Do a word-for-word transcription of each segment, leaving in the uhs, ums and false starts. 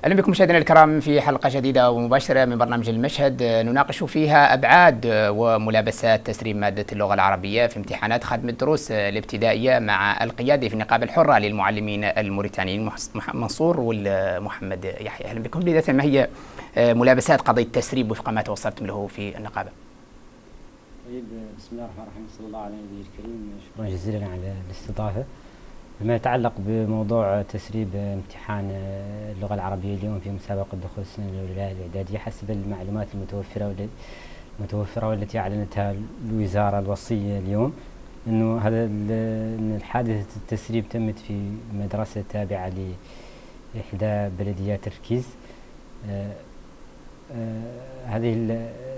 أهلا بكم مشاهدينا الكرام في حلقة جديدة ومباشرة من برنامج المشهد، نناقش فيها أبعاد وملابسات تسريب مادة اللغة العربية في امتحانات ختم الدروس الابتدائية مع القيادة في النقابة الحرة للمعلمين الموريتانيين منصور والمحمد يحيى. أهلا بكم. بداية، ما هي ملابسات قضية التسريب وفق ما توصلتم له في النقابة؟ طيب، بسم الله الرحمن الرحيم، صلى الله على النبي الكريم. شكرا جزيلا على الاستضافة. فيما يتعلق بموضوع تسريب امتحان اللغة العربية اليوم في مسابقة دخول السنة الأولى الإعدادية، حسب المعلومات المتوفرة المتوفرة والتي أعلنتها الوزارة الوصية اليوم، إنه هذا إن حادثة التسريب تمت في مدرسة تابعة لإحدى بلديات الركيز. آه آه هذه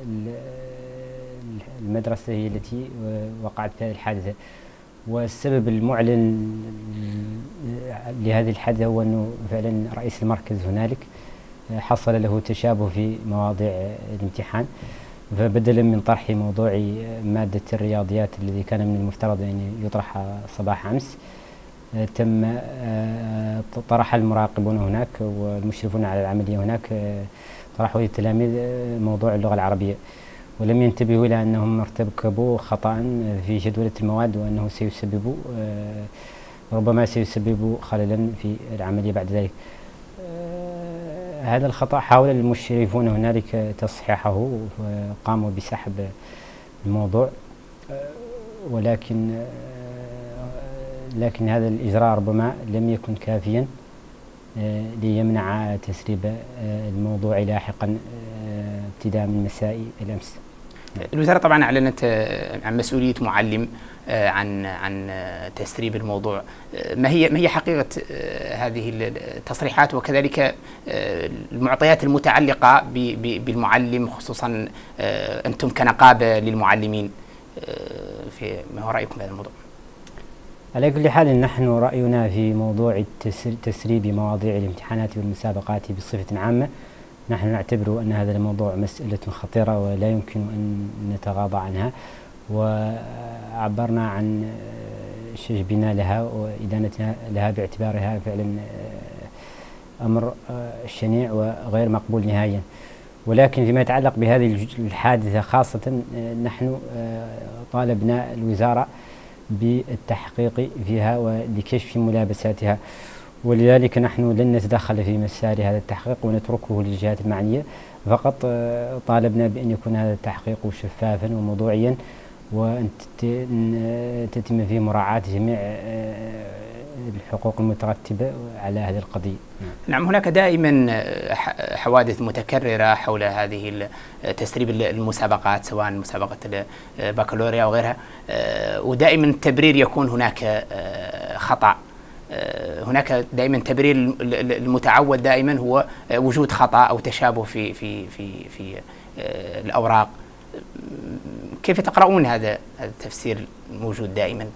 المدرسة هي التي وقعت فيها الحادثة، والسبب المعلن لهذه الحادثة هو أنه فعلا رئيس المركز هنالك حصل له تشابه في مواضيع الامتحان، فبدلا من طرح موضوع مادة الرياضيات الذي كان من المفترض أن يطرح صباح أمس، تم طرح المراقبون هناك والمشرفون على العملية هناك طرحوا للتلاميذ موضوع اللغة العربية، ولم ينتبهوا إلى أنهم ارتكبوا خطأ في جدولة المواد، وأنه سيسبب ربما سيسبب خللا في العملية بعد ذلك. هذا الخطأ حاول المشرفون هنالك تصحيحه وقاموا بسحب الموضوع، ولكن لكن هذا الإجراء ربما لم يكن كافيا ليمنع تسريب الموضوع لاحقا ابتداء من مساء الأمس. الوزارة طبعا أعلنت عن مسؤولية معلم عن عن تسريب الموضوع. ما هي ما هي حقيقة هذه التصريحات، وكذلك المعطيات المتعلقة بالمعلم، خصوصا أنتم كنقابة للمعلمين، في ما هو رأيكم بهذا الموضوع؟ على كل حال، نحن رأينا في موضوع تسريب مواضيع الامتحانات والمسابقات بصفة عامة، نحن نعتبر أن هذا الموضوع مسألة خطيرة ولا يمكن أن نتغاضى عنها، وعبرنا عن شجبنا لها وإدانتنا لها باعتبارها فعلا أمر شنيع وغير مقبول نهائيا. ولكن فيما يتعلق بهذه الحادثة خاصة، نحن طالبنا الوزارة بالتحقيق فيها ولكشف ملابساتها، ولذلك نحن لن نتدخل في مسار هذا التحقيق ونتركه للجهات المعنية، فقط طالبنا بأن يكون هذا التحقيق شفافا وموضوعيا، وأن تتم فيه مراعاة جميع الحقوق المترتبة على هذه القضية. نعم، هناك دائما حوادث متكررة حول هذه تسريب المسابقات، سواء مسابقة البكالوريا أو غيرها، ودائما التبرير يكون هناك خطأ. هناك دائما تبرير المتعود دائما هو وجود خطأ أو تشابه في في في في الأوراق. كيف تقرؤون هذا هذا التفسير الموجود دائما؟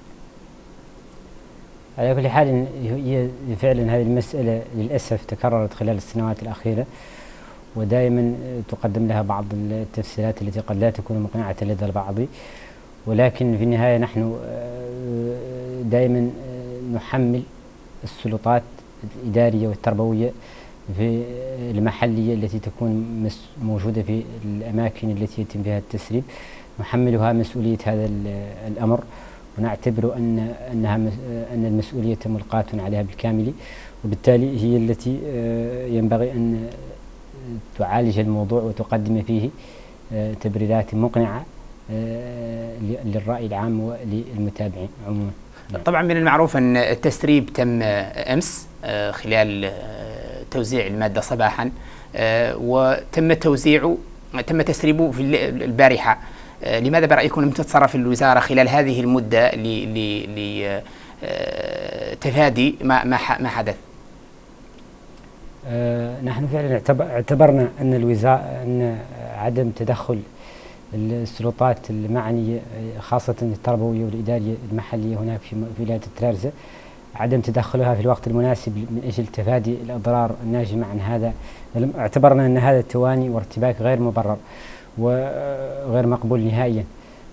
على كل حال، هي فعلا هذه المسألة للأسف تكررت خلال السنوات الأخيرة، ودائما تقدم لها بعض التفسيرات التي قد لا تكون مقنعة لدى البعض، ولكن في النهاية نحن دائما نحمل السلطات الإدارية والتربوية في المحلية التي تكون موجودة في الأماكن التي يتم فيها التسريب، نحملها مسؤولية هذا الأمر، ونعتبر أن أنها أن المسؤولية ملقاة عليها بالكامل، وبالتالي هي التي ينبغي أن تعالج الموضوع وتقدم فيه تبريرات مقنعة للرأي العام وللمتابعين عموما. طبعا من المعروف أن التسريب تم أمس خلال توزيع المادة صباحا، وتم توزيعه تم تسريبه في البارحة. لماذا برأيكم لم تتصرف الوزارة خلال هذه المدة لتفادي ما ما حدث؟ آه نحن فعلا اعتبرنا أن الوزارة أن عدم تدخل السلطات المعنية خاصة التربوية والإدارية المحلية هناك في ولاية الترارزة، عدم تدخلها في الوقت المناسب من أجل تفادي الأضرار الناجمة عن هذا، اعتبرنا أن هذا التواني وارتباك غير مبرر وغير مقبول نهائيا،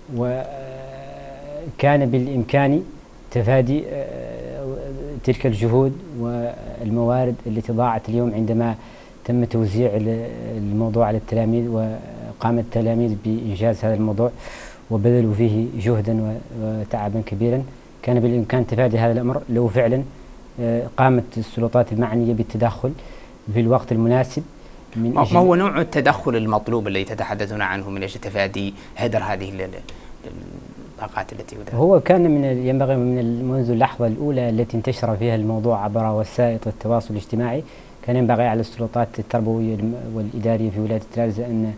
وكان بالإمكان تفادي تلك الجهود والموارد التي ضاعت اليوم عندما تم توزيع الموضوع على التلاميذ، وقام التلاميذ بإنجاز هذا الموضوع وبذلوا فيه جهدا وتعبا كبيرا. كان بالإمكان تفادي هذا الأمر لو فعلا قامت السلطات المعنية بالتدخل في الوقت المناسب. من ما هو نوع التدخل المطلوب الذي تتحدثون عنه من أجل تفادي هدر هذه الطاقات التي يدرى؟ هو كان من ينبغي من منذ اللحظة الأولى التي انتشر فيها الموضوع عبر وسائل التواصل الاجتماعي، كان ينبغي على السلطات التربوية والإدارية في ولاية تلال أن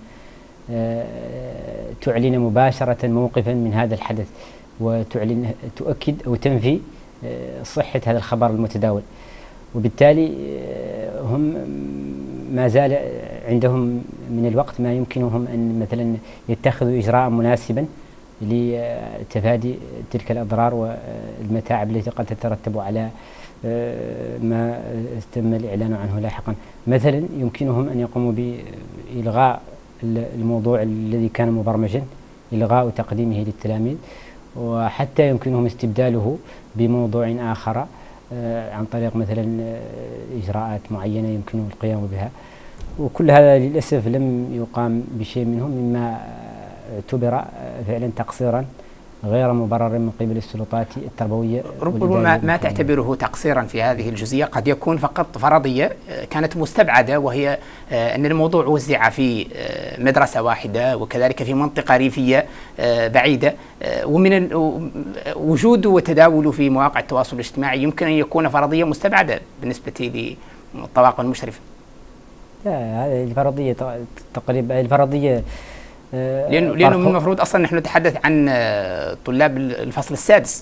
تعلن مباشرة موقفا من هذا الحدث، وتعلن تؤكد أو تنفي صحة هذا الخبر المتداول. وبالتالي هم ما زال عندهم من الوقت ما يمكنهم أن مثلا يتخذوا إجراء مناسبا لتفادي تلك الأضرار والمتاعب التي قد تترتب على ما تم الإعلان عنه لاحقا. مثلا يمكنهم أن يقوموا بإلغاء الموضوع الذي كان مبرمجا، إلغاء تقديمه للتلاميذ، وحتى يمكنهم استبداله بموضوع آخر عن طريق مثلا إجراءات معينة يمكنهم القيام بها. وكل هذا للأسف لم يقام بشيء منهم، مما اعتبر فعلا تقصيرا غير مبرر من قبل السلطات التربوية. ربما ما تعتبره تقصيرا في هذه الجزئية قد يكون فقط فرضية كانت مستبعدة، وهي أن الموضوع وزع في مدرسة واحدة وكذلك في منطقة ريفية بعيدة، ومن وجود وتداول في مواقع التواصل الاجتماعي يمكن أن يكون فرضية مستبعدة بالنسبة للطواقم المشرفة. لا، هذه الفرضية تقريبا الفرضية لأنه لأنه من المفروض أصلا نحن نتحدث عن طلاب الفصل السادس.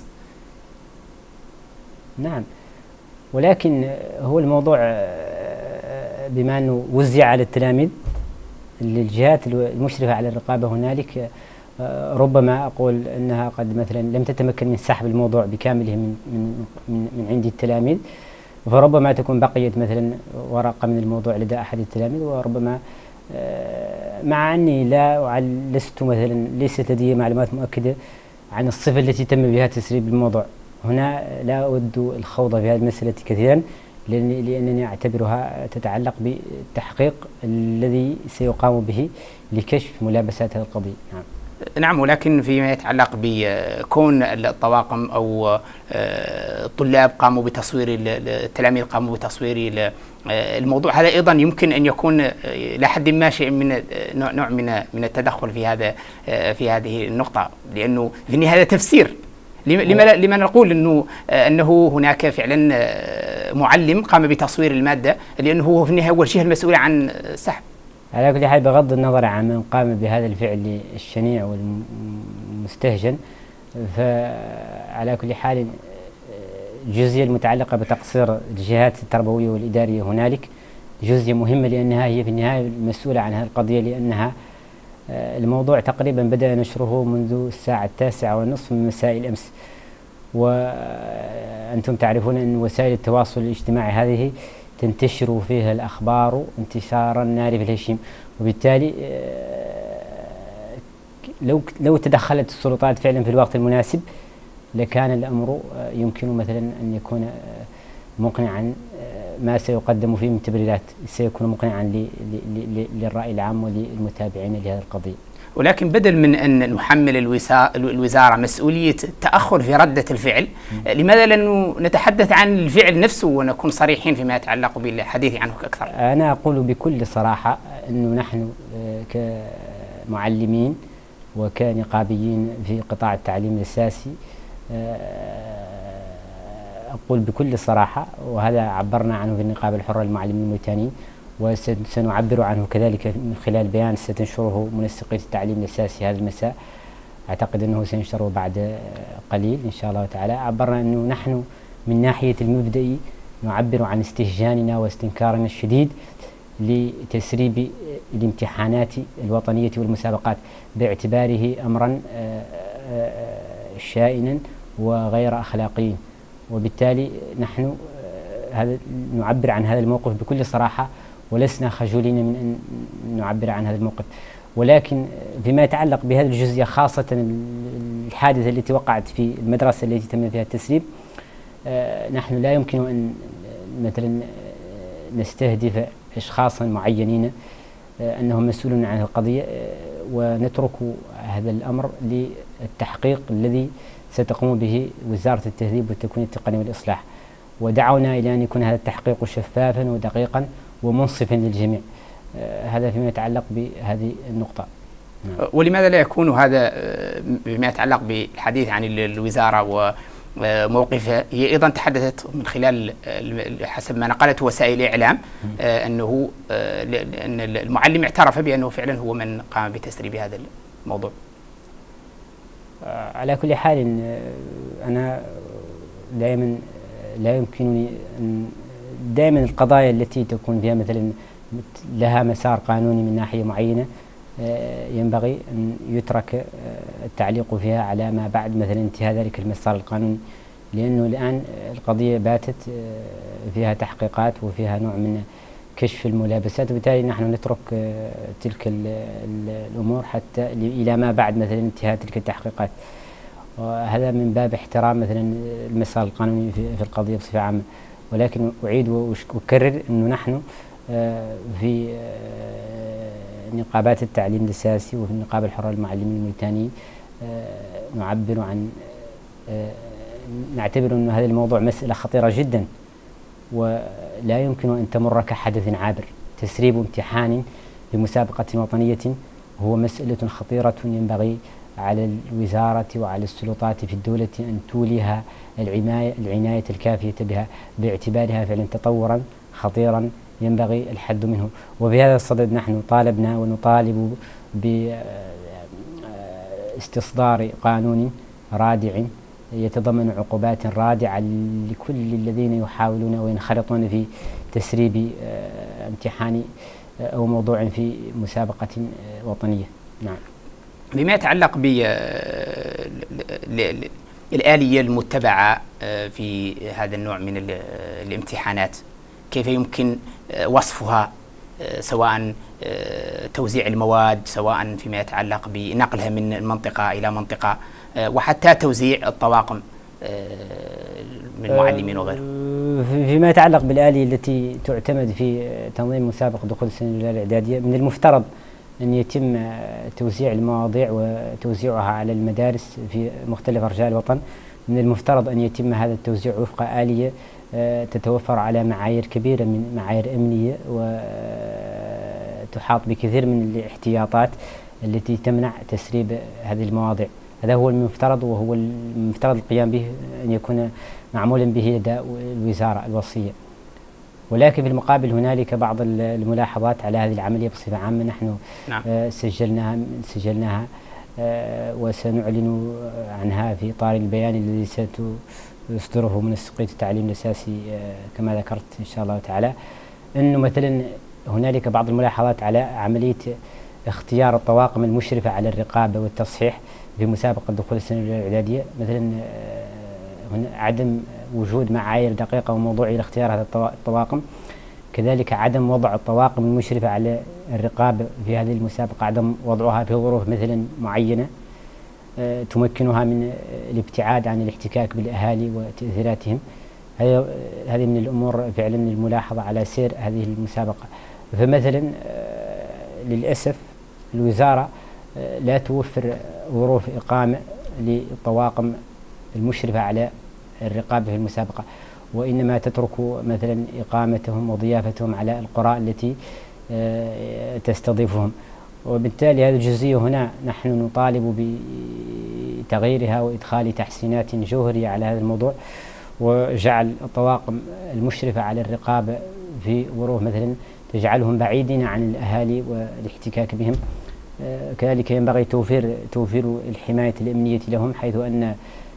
نعم، ولكن هو الموضوع بما أنه وزع على التلاميذ، الجهات المشرفة على الرقابة هنالك ربما أقول أنها قد مثلا لم تتمكن من سحب الموضوع بكامله من من من, من عند التلاميذ، فربما تكون بقيت مثلا ورقة من الموضوع لدى أحد التلاميذ، وربما مع أني لا لست مثلا ليست لدي معلومات مؤكدة عن الصفة التي تم بها تسريب الموضوع. هنا لا أود الخوض في هذه المسألة كثيرا، لأنني أعتبرها تتعلق بالتحقيق الذي سيقام به لكشف ملابسات هذه القضية. نعم. نعم، ولكن فيما يتعلق بكون الطواقم أو الطلاب قاموا بتصوير التلاميذ قاموا بتصوير الموضوع، هذا أيضا يمكن أن يكون إلى حد ما شيء من نوع من من التدخل في هذا في هذه النقطة، لأنه في النهاية هذا تفسير. لما لما نقول انه انه هناك فعلا معلم قام بتصوير المادة، لأنه هو في النهاية هو الجهة المسؤولة عن السحب. على كل حال بغض النظر عن من قام بهذا الفعل الشنيع والمستهجن، فعلى كل حال الجزئية المتعلقة بتقصير الجهات التربوية والإدارية هنالك جزئية مهمة، لأنها هي في النهاية المسؤولة عن هذه القضية، لأنها الموضوع تقريبا بدأ نشره منذ الساعة التاسعة والنصف من مساء الأمس، وأنتم تعرفون أن وسائل التواصل الاجتماعي هذه تنتشر فيها الأخبار انتشار النار في الهشيم، وبالتالي لو لو تدخلت السلطات فعلا في الوقت المناسب لكان الأمر يمكن مثلا أن يكون مقنعا، ما سيقدم فيه من تبريرات سيكون مقنعا للرأي العام وللمتابعين لهذه القضية. ولكن بدل من أن نحمل الوزارة مسؤولية التأخر في ردة الفعل، لماذا لا نتحدث عن الفعل نفسه ونكون صريحين فيما يتعلق بالحديث عنه أكثر؟ أنا أقول بكل صراحة أنه نحن كمعلمين وكنقابيين في قطاع التعليم الأساسي، أقول بكل صراحة، وهذا عبرنا عنه في النقابة الحرة للمعلمين الموريتانيين، وسنعبر عنه كذلك من خلال بيان ستنشره منسقية التعليم الأساسي هذا المساء، أعتقد أنه سينشره بعد قليل إن شاء الله تعالى. عبرنا أنه نحن من ناحية المبدئي نعبر عن استهجاننا واستنكارنا الشديد لتسريب الامتحانات الوطنية والمسابقات باعتباره أمرا شائنا وغير أخلاقي، وبالتالي نحن هذا نعبر عن هذا الموقف بكل صراحة، ولسنا خجولين من أن نعبر عن هذا الموقف. ولكن فيما يتعلق بهذه الجزئية خاصة الحادثة التي وقعت في المدرسة التي تم فيها التسريب، نحن لا يمكن أن مثلا نستهدف أشخاصا معينين أنهم مسؤولون عن القضية، ونترك هذا الأمر للتحقيق الذي ستقوم به وزارة التهذيب والتكوين التقني والإصلاح، ودعونا إلى أن يكون هذا التحقيق شفافا ودقيقا ومنصفا للجميع. هذا فيما يتعلق بهذه النقطة. نعم. ولماذا لا يكون هذا بما يتعلق بالحديث عن الوزارة وموقفها؟ هي أيضا تحدثت من خلال حسب ما نقلته وسائل الإعلام أنه أن المعلم اعترف بأنه فعلا هو من قام بتسريب هذا الموضوع. على كل حال أنا دائما لا يمكنني دائما القضايا التي تكون فيها مثلا لها مسار قانوني من ناحية معينة ينبغي أن يترك التعليق فيها على ما بعد مثلا انتهاء ذلك المسار القانوني، لأنه الآن القضية باتت فيها تحقيقات وفيها نوع من كشف الملابسات، وبالتالي نحن نترك تلك الأمور حتى إلى ما بعد مثلا انتهاء تلك التحقيقات، وهذا من باب احترام مثلا المسار القانوني في القضية بصفة عامة. ولكن أعيد وأكرر أنه نحن في نقابات التعليم الأساسي وفي النقابة الحرة للمعلمين الموريتانيين نعبر عن نعتبر أن هذا الموضوع مسألة خطيرة جدا ولا يمكن أن تمر كحدث عابر. تسريب امتحان بمسابقة وطنية هو مسألة خطيرة ينبغي على الوزارة وعلى السلطات في الدولة أن توليها العناية العناية الكافية بها، باعتبارها فعلا تطورا خطيرا ينبغي الحد منه. وفي هذا الصدد نحن طالبنا ونطالب باستصدار قانون رادع يتضمن عقوبات رادعة لكل الذين يحاولون وينخرطون في تسريب امتحان أو موضوع في مسابقة وطنية. نعم. بما يتعلق بالآلية المتبعة في هذا النوع من الامتحانات، كيف يمكن وصفها، سواء توزيع المواد، سواء فيما يتعلق بنقلها من منطقة إلى منطقة، وحتى توزيع الطواقم من المعلمين وغيره؟ فيما يتعلق بالآلية التي تعتمد في تنظيم مسابقة دخول السنة الأولى الإعدادية، من المفترض أن يتم توزيع المواضيع وتوزيعها على المدارس في مختلف أرجاء الوطن. من المفترض أن يتم هذا التوزيع وفق آلية تتوفر على معايير كبيرة من معايير أمنية وتحاط بكثير من الاحتياطات التي تمنع تسريب هذه المواضيع. هذا هو المفترض، وهو المفترض القيام به أن يكون معمولا به لدى الوزارة الوصية. ولكن في المقابل هنالك بعض الملاحظات على هذه العملية بصفة عامة نحن نعم. سجلناها سجلناها وسنعلن عنها في إطار البيان الذي سيصدره من سقية التعليم الأساسي كما ذكرت إن شاء الله تعالى. أنه مثلا هنالك بعض الملاحظات على عملية اختيار الطواقم المشرفة على الرقابة والتصحيح في مسابقة دخول السنة الإعدادية، مثلا عدم وجود معايير دقيقة وموضوعية لاختيار هذا الطواقم، كذلك عدم وضع الطواقم المشرفة على الرقابة في هذه المسابقة، عدم وضعها في ظروف مثلا معينة تمكنها من الابتعاد عن الاحتكاك بالأهالي وتأثيراتهم. هذه من الأمور فعلا الملاحظة على سير هذه المسابقة. فمثلا للأسف الوزارة لا توفر ظروف إقامة للطواقم المشرفة على الرقابة في المسابقة، وإنما تترك مثلا إقامتهم وضيافتهم على القرى التي تستضيفهم. وبالتالي هذه الجزئية هنا نحن نطالب بتغييرها وإدخال تحسينات جوهرية على هذا الموضوع، وجعل الطواقم المشرفة على الرقابة في ظروف مثلا تجعلهم بعيدين عن الأهالي والاحتكاك بهم. كذلك ينبغي توفير توفير الحماية الأمنية لهم، حيث أن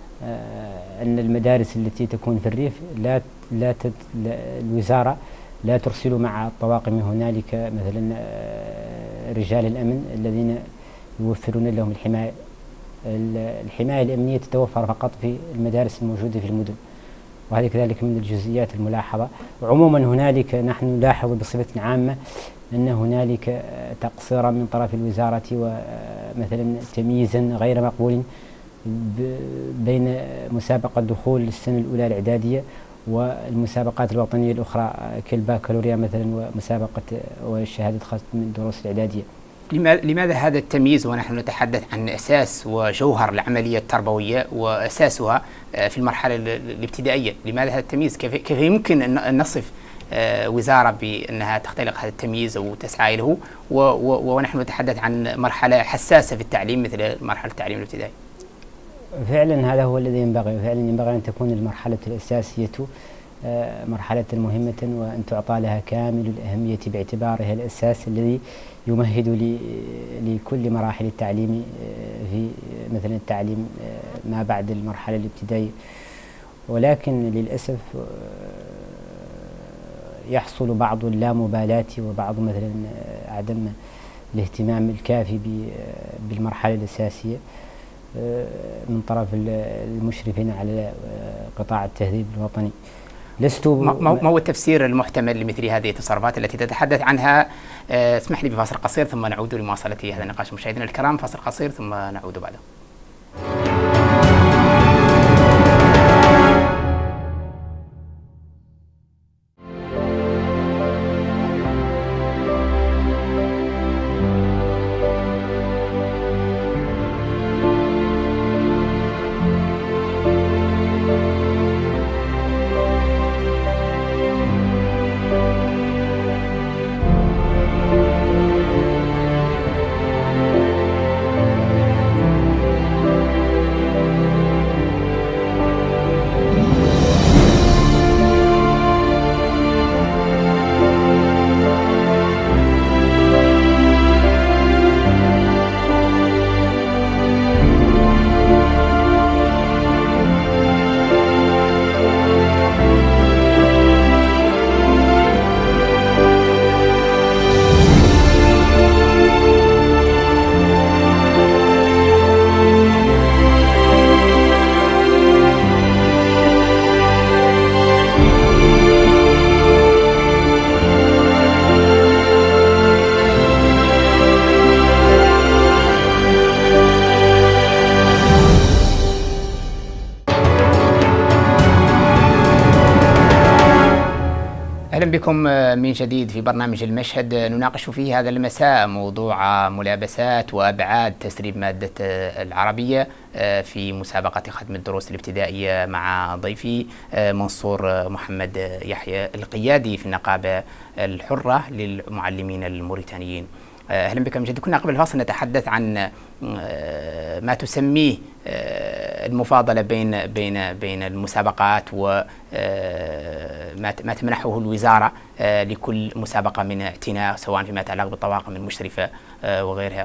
أن المدارس التي تكون في الريف لا لا الوزارة لا ترسل مع الطواقم هنالك مثلا رجال الأمن الذين يوفرون لهم الحماية. الحماية الأمنية تتوفر فقط في المدارس الموجودة في المدن، وهذه كذلك من الجزئيات الملاحظة. وعموما هنالك نحن نلاحظ بصفة عامة أن هنالك تقصيرا من طرف الوزارة ومثلا تمييزا غير مقبول بين مسابقة دخول السنة الأولى الإعدادية والمسابقات الوطنية الأخرى كالباكالوريا مثلا ومسابقة وشهادة خاصة من الدروس الإعدادية. لماذا هذا التمييز ونحن نتحدث عن أساس وجوهر العملية التربوية وأساسها في المرحلة الابتدائية؟ لماذا هذا التمييز؟ كيف كيف يمكن أن نصف وزارة بأنها تختلق هذا التمييز أو تسعى له ونحن نتحدث عن مرحلة حساسة في التعليم مثل مرحلة التعليم الابتدائي؟ فعلا هذا هو الذي ينبغي، فعلا ينبغي أن تكون المرحلة الأساسية مرحلة مهمة وأن تعطى لها كامل الأهمية باعتبارها الأساس الذي يمهد لكل مراحل التعليم في مثلا التعليم ما بعد المرحلة الابتدائية. ولكن للأسف يحصل بعض اللامبالاة وبعض مثلا عدم الاهتمام الكافي بالمرحلة الأساسية من طرف المشرفين على قطاع التهذيب الوطني. لست ما هو التفسير المحتمل لمثل هذه التصرفات التي تتحدث عنها؟ اسمح لي بفاصل قصير ثم نعود لمواصلة هذا النقاش. مشاهدينا الكرام، فاصل قصير ثم نعود بعده. أهلا بكم من جديد في برنامج المشهد. نناقش فيه هذا المساء موضوع ملابسات وأبعاد تسريب مادة العربية في مسابقة ختم الدروس الابتدائية مع ضيفي منصور محمد يحيى القيادي في النقابة الحرة للمعلمين الموريتانيين. أهلا بكم من جديد. كنا قبل الفاصل نتحدث عن ما تسميه المفاضلة بين بين بين المسابقات وما ما تمنحه الوزارة لكل مسابقة من اعتناء، سواء فيما يتعلق بالطواقم المشرفة وغيرها.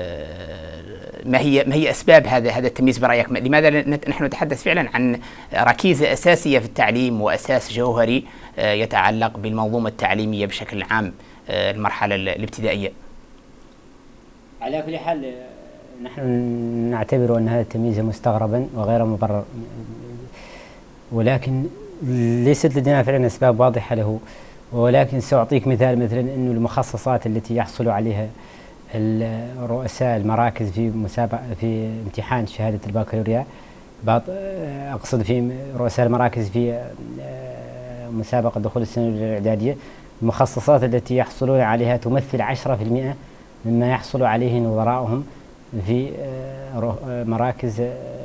ما هي ما هي أسباب هذا هذا التمييز برأيك؟ لماذا نحن نتحدث فعلا عن ركيزة أساسية في التعليم وأساس جوهري يتعلق بالمنظومة التعليمية بشكل عام المرحلة الابتدائية؟ على كل حال نحن نعتبر أن هذا التمييز مستغربا وغير مبرر، ولكن ليست لدينا فعلا أسباب واضحة له. ولكن سأعطيك مثال، مثلا أن المخصصات التي يحصل عليها رؤساء المراكز في مسابقة في امتحان شهادة البكالوريا، أقصد في رؤساء المراكز في مسابقة دخول السنة الإعدادية، المخصصات التي يحصلون عليها تمثل عشرة في المئة مما يحصل عليه نظراؤهم في مراكز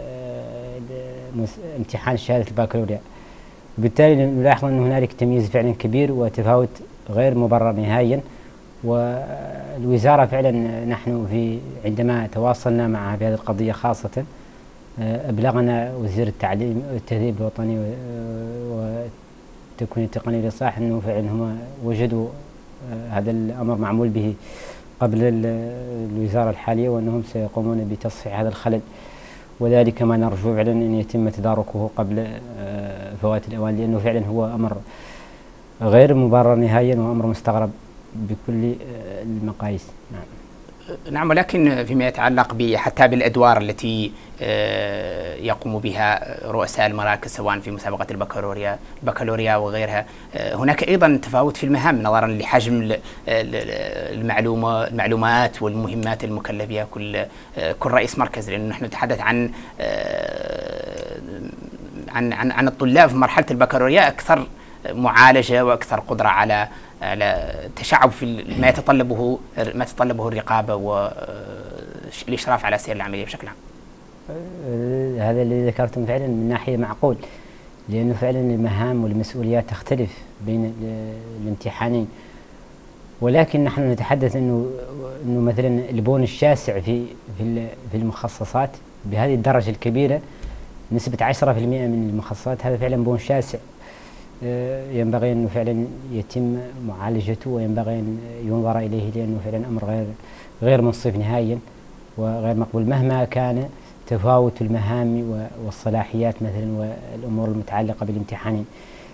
امتحان شهادة البكالوريا. وبالتالي نلاحظ أن هنالك تمييز فعلا كبير وتفاوت غير مبرر نهائيا. والوزارة فعلا نحن في عندما تواصلنا معها في هذه القضية خاصة أبلغنا وزير التعليم والتهذيب الوطني والتكوين التقني والإصلاح أنه فعلا هم وجدوا هذا الأمر معمول به قبل الوزارة الحالية، وأنهم سيقومون بتصحيح هذا الخلل، وذلك ما نرجو فعلا أن يتم تداركه قبل فوات الأوان، لأنه فعلا هو أمر غير مبرر نهائيا وأمر مستغرب بكل المقاييس. نعم. نعم، ولكن فيما يتعلق حتى بالأدوار التي يقوم بها رؤساء المراكز سواء في مسابقة البكالوريا البكالوريا وغيرها، هناك أيضا تفاوت في المهام نظرا لحجم المعلومة المعلومات والمهمات المكلف بها كل كل رئيس مركز، لأنه نحن نتحدث عن عن عن عن الطلاب في مرحله البكالوريا اكثر معالجه واكثر قدره على على تشعب في ما يتطلبه ما تتطلبه الرقابه والاشراف على سير العمليه بشكل عام. هذا اللي ذكرتم فعلا من ناحيه معقول، لانه فعلا المهام والمسؤوليات تختلف بين الامتحانين، ولكن نحن نتحدث انه انه مثلا البون الشاسع في في في المخصصات بهذه الدرجه الكبيره، نسبه عشرة بالمئة من المخصصات، هذا فعلا بون شاسع ينبغي انه فعلا يتم معالجته وينبغي ان ينظر اليه، لانه فعلا امر غير غير منصف نهائيا وغير مقبول مهما كان تفاوت المهام والصلاحيات مثلا والامور المتعلقه بالامتحانين.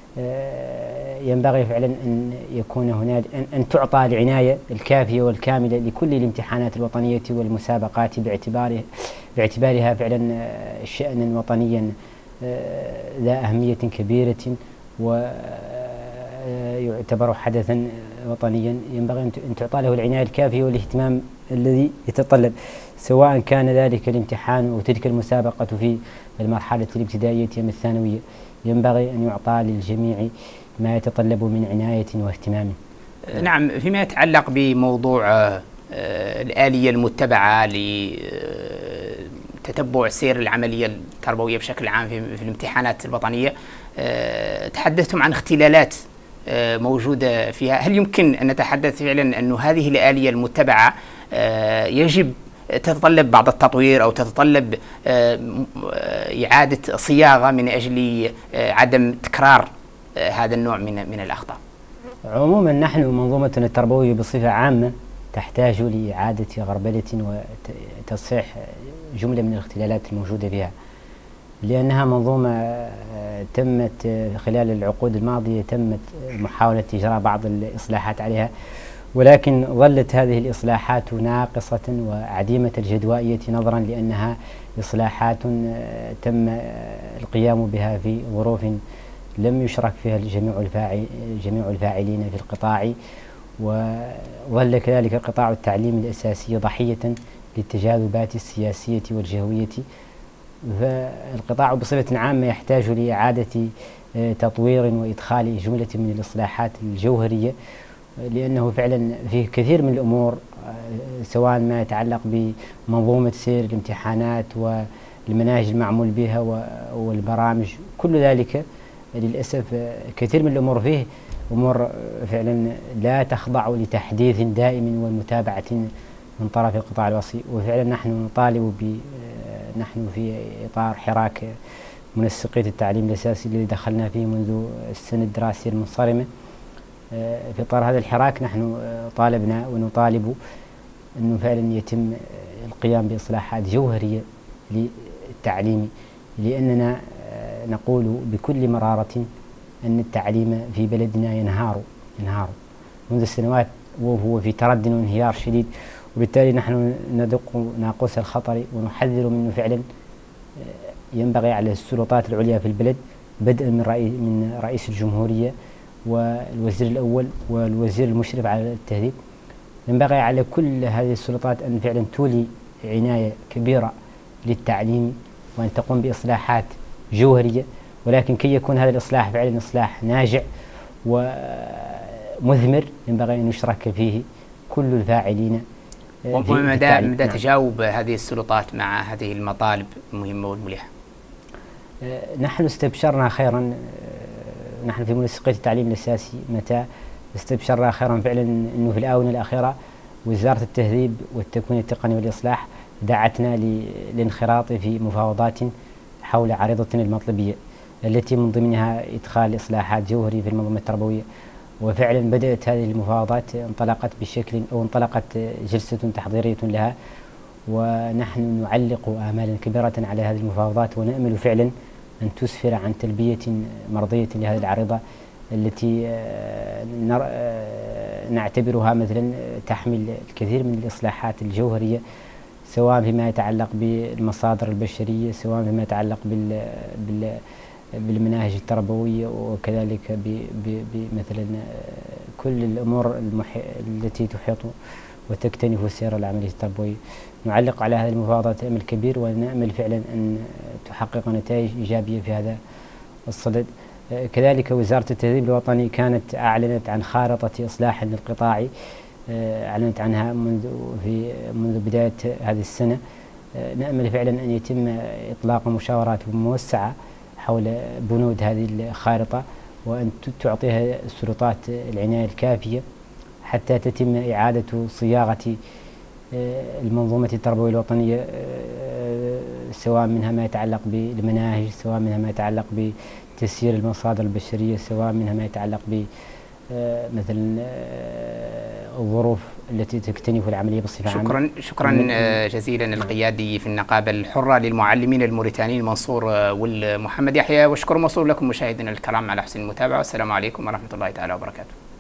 ينبغي فعلا ان يكون هناك ان تعطى العنايه الكافيه والكامله لكل الامتحانات الوطنيه والمسابقات باعتباره باعتبارها فعلا شأنا وطنيا ذا اهميه كبيره ويعتبر حدثا وطنيا، ينبغي ان تعطى له العنايه الكافيه والاهتمام الذي يتطلب، سواء كان ذلك الامتحان وتلك المسابقه في المرحله الابتدائيه ام الثانويه، ينبغي ان يعطى للجميع ما يتطلب من عنايه واهتمام. نعم، فيما يتعلق بموضوع الآلية المتبعة لتتبع سير العملية التربوية بشكل عام في الامتحانات الوطنية، تحدثتم عن اختلالات موجودة فيها، هل يمكن أن نتحدث فعلا أن هذه الآلية المتبعة يجب تتطلب بعض التطوير أو تتطلب إعادة صياغة من أجل عدم تكرار هذا النوع من من الأخطاء؟ عموما نحن منظومتنا التربوية بصفة عامة تحتاج لإعادة غربلة وتصحيح جملة من الاختلالات الموجودة فيها، لأنها منظومة تمت خلال العقود الماضية تمت محاولة إجراء بعض الإصلاحات عليها، ولكن ظلت هذه الإصلاحات ناقصة وعديمة الجدوائية، نظرا لأنها إصلاحات تم القيام بها في ظروف لم يشرك فيها جميع الفاعل جميع الفاعلين في القطاع، وظل كذلك قطاع التعليم الأساسي ضحية للتجاذبات السياسية والجهوية. فالقطاع بصفة عامة يحتاج لإعادة تطوير وإدخال جملة من الإصلاحات الجوهرية، لأنه فعلا فيه كثير من الأمور سواء ما يتعلق بمنظومة سير الامتحانات والمناهج المعمول بها والبرامج، كل ذلك للأسف كثير من الأمور فيه أمور فعلا لا تخضع لتحديث دائم ومتابعة من طرف القطاع الوصي. وفعلا نحن نطالب ب نحن في إطار حراك منسقية التعليم الأساسي الذي دخلنا فيه منذ السنة الدراسية المنصرمة، في إطار هذا الحراك نحن طالبنا ونطالب أنه فعلا يتم القيام بإصلاحات جوهرية للتعليم، لأننا نقول بكل مرارة أن التعليم في بلدنا ينهار ينهار منذ السنوات وهو في ترد وانهيار شديد، وبالتالي نحن ندق ناقوس الخطر ونحذر منه. فعلا ينبغي على السلطات العليا في البلد بدءا من رئيس من رئيس الجمهورية والوزير الأول والوزير المشرف على التهذيب، ينبغي على كل هذه السلطات أن فعلا تولي عناية كبيرة للتعليم وأن تقوم بإصلاحات جوهرية، ولكن كي يكون هذا الإصلاح فعلا إصلاح ناجع ومثمر ينبغي أن يشرك فيه كل الفاعلين. ومدى مدى تجاوب هذه السلطات مع هذه المطالب المهمة والملحة؟ نحن استبشرنا خيرا، نحن في منسقية التعليم الأساسي متى استبشرنا خيرا فعلا أنه في الآونة الأخيرة وزارة التهذيب والتكوين التقني والإصلاح دعتنا للانخراط في مفاوضات حول عريضتنا المطلبية التي من ضمنها إدخال إصلاحات جوهرية في المنظومة التربوية، وفعلا بدأت هذه المفاوضات انطلقت بشكل أو انطلقت جلسة تحضيرية لها، ونحن نعلق آمالا كبيرة على هذه المفاوضات ونأمل فعلا أن تسفر عن تلبية مرضية لهذه العريضة التي نعتبرها مثلا تحمل الكثير من الإصلاحات الجوهرية، سواء فيما يتعلق بالمصادر البشرية، سواء فيما يتعلق بال بال بالمناهج التربوية، وكذلك بمثلا كل الأمور التي تحيط وتكتنف سير العملية التربوية. نعلق على هذه المفاوضات أمل كبير ونأمل فعلا أن تحقق نتائج إيجابية في هذا الصدد. كذلك وزارة التدريب الوطني كانت أعلنت عن خارطة إصلاح للقطاع، أعلنت عنها منذ في منذ بداية هذه السنة. نأمل فعلا أن يتم إطلاق مشاورات موسعة حول بنود هذه الخارطة، وأن تعطيها السلطات العناية الكافية حتى تتم إعادة صياغة المنظومة التربوية الوطنية، سواء منها ما يتعلق بالمناهج، سواء منها ما يتعلق بتسيير المصادر البشرية، سواء منها ما يتعلق ب مثلا الظروف التي تكتنف العملية بصفة عامة. شكرا شكرا جزيلا القيادي في النقابة الحرة للمعلمين الموريتانيين منصور والمحمد يحيى، وشكر موصول لكم مشاهدينا الكرام على حسن المتابعة، والسلام عليكم ورحمة الله تعالى وبركاته.